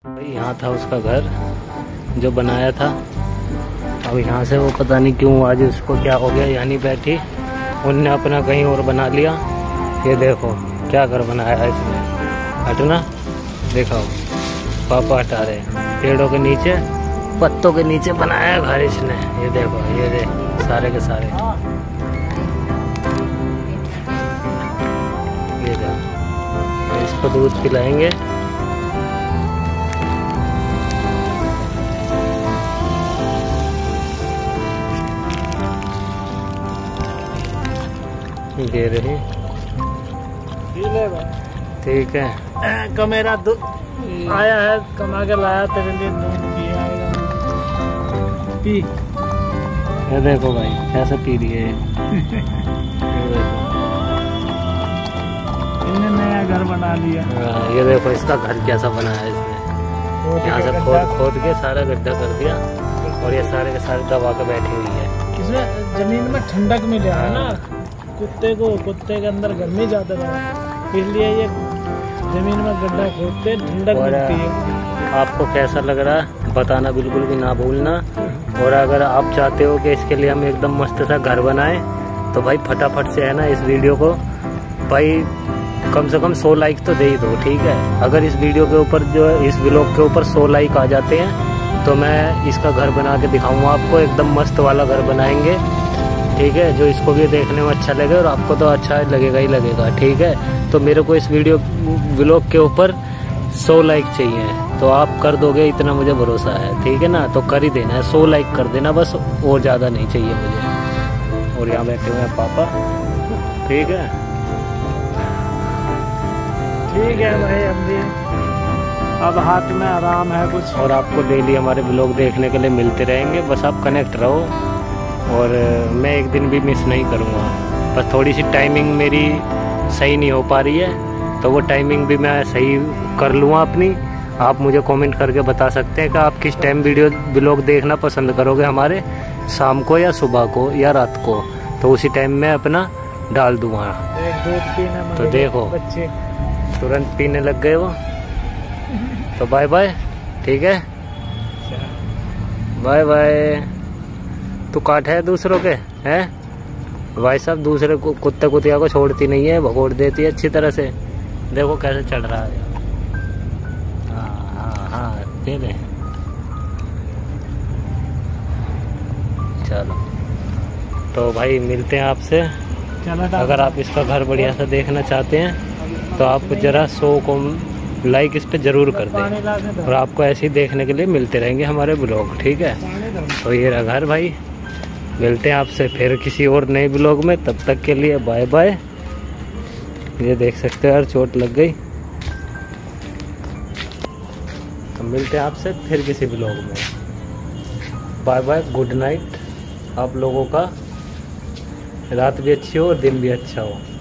भाई यहाँ था उसका घर जो बनाया था। अब यहाँ से वो पता नहीं क्यों आज उसको क्या हो गया, यहाँ नहीं बैठी, उनने अपना कहीं और बना लिया। ये देखो क्या घर बनाया है इसने, हटना देखो पापा हटा रहे, पेड़ों के नीचे पत्तों के नीचे बनाया है घर इसने। ये देखो ये देख सारे के सारे, ये देखो इसको दूध पिलाएंगे। दे रहे ठीक है। का मेरा दूध आया है, कमा के लाया तेरे लिए, दूध पिया पी। ये देखो भाई कैसे पी रही है। इन्हें नया घर बना लिया। ये देखो इसका घर कैसा बनाया है इसने, यहाँ से खोद के सारा गड्ढा कर दिया और ये सारे के सारे दबा के बैठी हुई है। इसमें जमीन में ठंडक मिले है ना, कुत्ते के अंदर गर्मी ज्यादा है, इसलिए ये जमीन में गड्ढा खोदते ठंडक मिलती है। आपको कैसा लग रहा है बताना बिल्कुल भी ना भूलना। और अगर आप चाहते हो कि इसके लिए हम एकदम मस्त सा घर बनाएं तो भाई फटाफट से है ना इस वीडियो को भाई कम से कम 100 लाइक तो दे ही दो, ठीक है। अगर इस वीडियो के ऊपर जो है इस व्लॉग के ऊपर 100 लाइक आ जाते हैं तो मैं इसका घर बना के दिखाऊंगा आपको, एकदम मस्त वाला घर बनाएंगे, ठीक है। जो इसको भी देखने में अच्छा लगे और आपको तो अच्छा लगेगा ही लगेगा, ठीक है। तो मेरे को इस वीडियो व्लॉग के ऊपर 100 लाइक चाहिए, तो आप कर दोगे इतना मुझे भरोसा है, ठीक है ना। तो कर ही देना है, 100 लाइक कर देना बस, और ज़्यादा नहीं चाहिए मुझे। और यहाँ बैठे हुए हैं पापा, ठीक है भाई। अब हाथ में आराम है कुछ। और आपको डेली हमारे व्लॉग देखने के लिए मिलते रहेंगे, बस आप कनेक्ट रहो। और मैं एक दिन भी मिस नहीं करूँगा, बस थोड़ी सी टाइमिंग मेरी सही नहीं हो पा रही है, तो वो टाइमिंग भी मैं सही कर लूँगा अपनी। आप मुझे कमेंट करके बता सकते हैं कि आप किस टाइम व्लॉग देखना पसंद करोगे हमारे, शाम को या सुबह को या रात को, तो उसी टाइम में अपना डाल दूँगा। तो देखो बच्चे तुरंत पीने लग गए वो। तो बाय बाय, ठीक है, बाय बाय। तू काट है दूसरों के हैं भाई साहब, दूसरे को कुत्ते कुतिया को छोड़ती नहीं है, भगोड़ देती है अच्छी तरह से। देखो कैसे चढ़ रहा है। हाँ दे दे, चलो तो भाई मिलते हैं आपसे। अगर आप इसका घर बढ़िया सा देखना चाहते हैं तो आप जरा 100 को लाइक इस पे जरूर कर दें, और आपको ऐसे ही देखने के लिए मिलते रहेंगे हमारे ब्लॉग, ठीक है। तो ये रहा घर भाई, मिलते हैं आपसे फिर किसी और नए ब्लॉग में, तब तक के लिए बाय बाय। ये देख सकते हो यार चोट लग गई। तो मिलते हैं आपसे फिर किसी ब्लॉग में, बाय बाय, गुड नाइट। आप लोगों का रात भी अच्छी हो और दिन भी अच्छा हो।